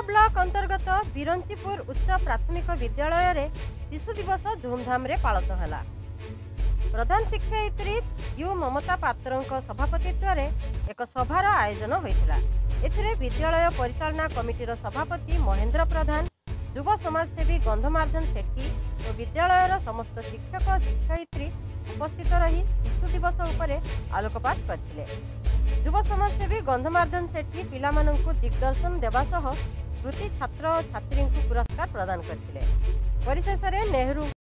Block अंतर्गत बिरंचीपुर उच्च प्राथमिक विद्यालय रे शिशु दिवस धूमधाम रे पालित है। प्रधान शिक्षयित्री यू ममता पात्र सभापतित्व रे एक सभार आयोजन होता। एथिरे विद्यालय परिचालना कमिटीर सभापति महेंद्र प्रधान, युव समाजसेवी गंधमार्दन सेठी और विद्यालयर समस्त शिक्षक शिक्षयित्री उपस्थित रही शिशु दिवस उपरे आलोकपात करथिले। युव समाजसेवी गंधमार्दन सेठी पिलामानंकु दिग्दर्शन देवा सह कृति छात्र छात्री पुरस्कार प्रदान करथिले। परिशेषरे नेहरू